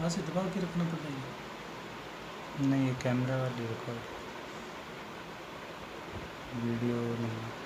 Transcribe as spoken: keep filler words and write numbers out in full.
हाथ से दबा के रखना पड़ता है? नहीं, ये कैमरा वाली रिकॉर्ड वीडियो नहीं।